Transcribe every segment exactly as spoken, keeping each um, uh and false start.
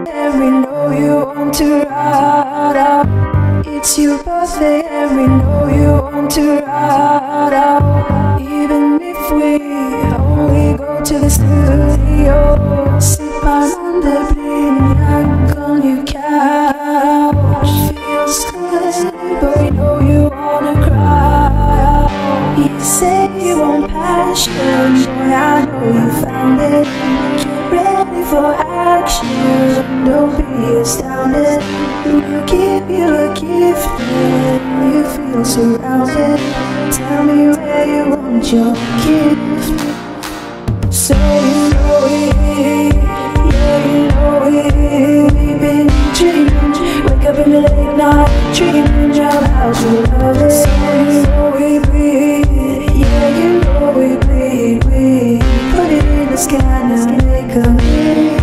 and we know you want to ride out. It's your birthday and we know you want to ride out. Even if we only go to the studio, sip on the bleeding on your couch. Feels good, but we know you wanna cry out. You say you want passion, boy, I know you found it. Get ready for action, don't be astounded. We'll give you a gift and you feel surrounded. Tell me where you want your gift. So you know it, yeah you know it. We've been dreaming, wake up in the late night, dreaming about your love. So you know we bleed, yeah you know we bleed. We put it in the sky now, make a wish.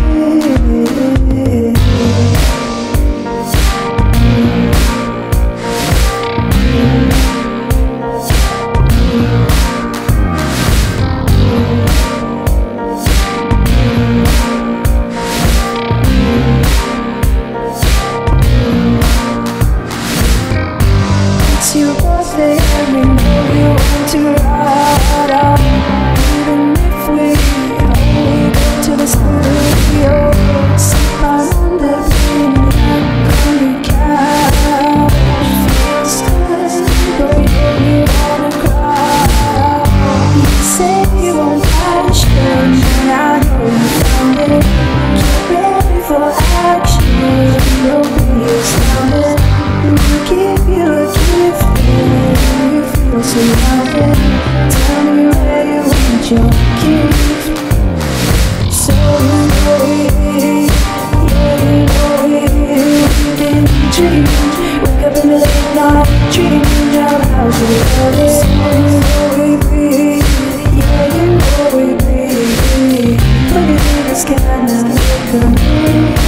It's your birthday and we know you want to ride out. Even if we only go to the studio, sip on the bleeding on your couch. Feels good, but we know you wanna cry. You say you want passion, and I know you found it. Get ready for action, don't be astounded. We'll give you a gift and you feel surrounded. Tell me where you want your gift. So you know it, yeah you know it. We've been dreaming, wake up in the late night, dreaming about your love. So you know we bleed, yeah you know we bleed. Put it in the sky now, make a wish.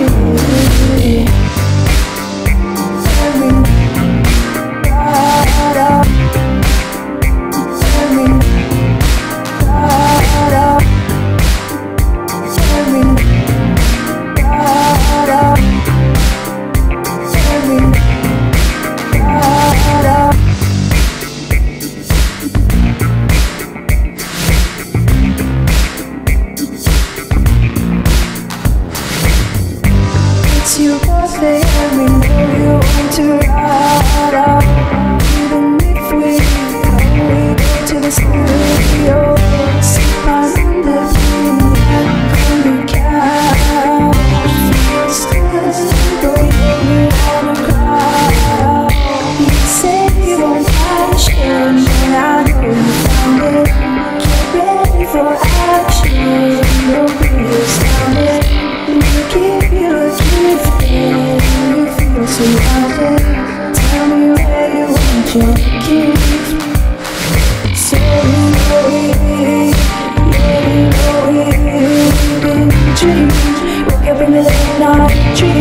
It's your birthday and we know you want to ride out. Even if we only go to the studio, sip on the bleeding on your couch. Feels good, but we know you wanna cry. You say you want passion, and I know you found it. Get ready for action, don't be astounded. We'll give you a gift and you feel surrounded. Tell me where you want your gift. So you know it, yeah you know it. We've been dreaming, wake up in the late night, dreaming